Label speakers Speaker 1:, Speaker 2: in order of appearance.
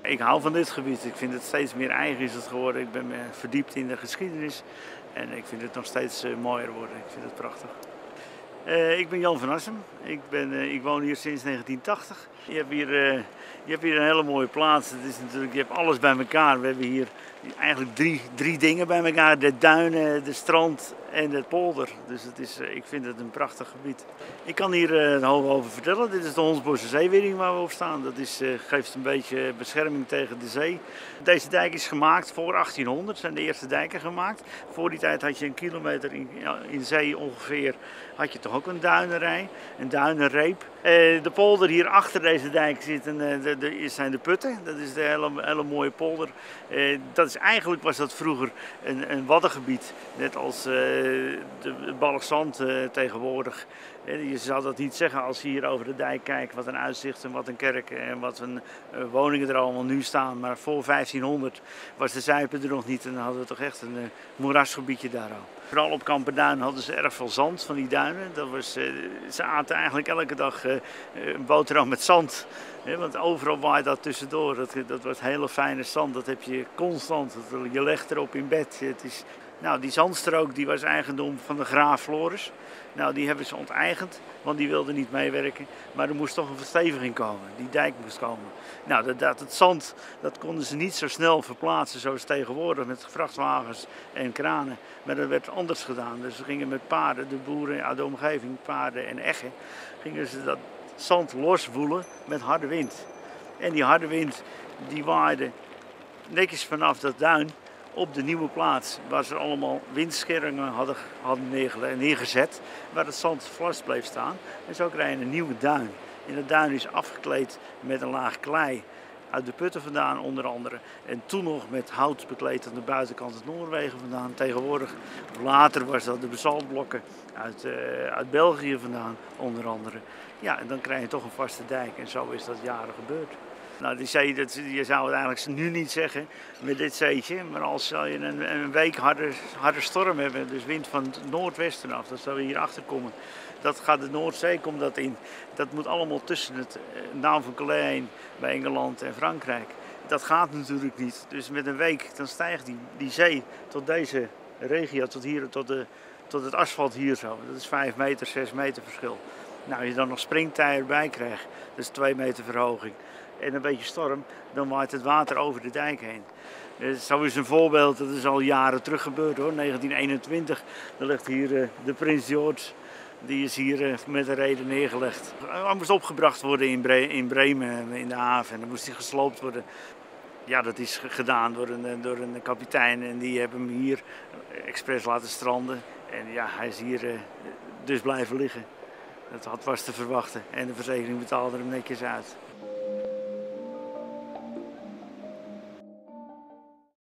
Speaker 1: Ik hou van dit gebied. Ik vind het steeds meer eigen is het geworden. Ik ben me verdiept in de geschiedenis en ik vind het nog steeds mooier worden. Ik vind het prachtig. Ik ben Jan van Assem. Ik woon hier sinds 1980. Je hebt hier een hele mooie plaats. Het is natuurlijk, je hebt alles bij elkaar. We hebben hier eigenlijk drie dingen bij elkaar. De duinen, de strand en het polder. Dus ik vind het een prachtig gebied. Ik kan hier een hoop over vertellen. Dit is de Hondsbossche Zeewering waar we op staan. Dat geeft een beetje bescherming tegen de zee. Deze dijk is gemaakt voor 1800. Zijn de eerste dijken gemaakt. Voor die tijd had je een kilometer in zee ongeveer. Had je toch ook een duinenrij, een duinenreep. De polder hier achter deze dijk zijn de putten. Dat is de hele mooie polder. Eigenlijk was dat vroeger een waddengebied, net als de Balkzand tegenwoordig. Je zou dat niet zeggen als je hier over de dijk kijkt, wat een uitzicht en wat een kerk en wat een woningen er allemaal nu staan. Maar voor 1500 was de Zuipen er nog niet en dan hadden we toch echt een moerasgebiedje daar al. Vooral op Kamperduin hadden ze erg veel zand van die duinen. Ze aten eigenlijk elke dag een boterham met zand. Want overal waait dat tussendoor. Dat was hele fijne zand. Dat heb je constant. Je legt erop in bed. Die zandstrook die was eigendom van de graaf Floris. Nou, die hebben ze onteigend, want die wilden niet meewerken. Maar er moest toch een versteviging komen. Die dijk moest komen. Nou, het zand dat konden ze niet zo snel verplaatsen zoals tegenwoordig met vrachtwagens en kranen. Maar dat werd anders gedaan. Dus ze gingen met paarden, de boeren uit de omgeving, paarden en eggen, gingen ze dat zand loswoelen met harde wind. En die harde wind die waaide netjes vanaf dat duin op de nieuwe plaats waar ze allemaal windschermen hadden neergezet, waar het zand vast bleef staan. En zo krijg je een nieuwe duin. En de duin is afgekleed met een laag klei uit de putten vandaan onder andere. En toen nog met hout bekleed aan de buitenkant het Noorwegen vandaan. Tegenwoordig, later was dat de basaltblokken uit België vandaan onder andere. Ja, en dan krijg je toch een vaste dijk en zo is dat jaren gebeurd. Nou, die zee, je zou het eigenlijk nu niet zeggen met dit zeetje, maar als je een week harde storm hebben, dus wind van het noordwesten af, dat zou we hier achter komen. Dat gaat de Noordzee, komt dat in. Dat moet allemaal tussen het naam van Calais heen bij Engeland en Frankrijk. Dat gaat natuurlijk niet. Dus met een week dan stijgt die zee tot deze regio, tot het asfalt hier zo. Dat is 5 meter, 6 meter verschil. Nou, als je dan nog springtij erbij krijgt, dat is 2 meter verhoging. En een beetje storm, dan waait het water over de dijk heen. Zo is een voorbeeld, dat is al jaren terug gebeurd hoor, 1921. Daar ligt hier de Prins George, die is hier met een reden neergelegd. Hij moest opgebracht worden in Bremen, in de haven, en dan moest hij gesloopt worden. Ja, dat is gedaan door een kapitein en die hebben hem hier expres laten stranden. En ja, hij is hier dus blijven liggen. Dat was te verwachten en de verzekering betaalde hem netjes uit.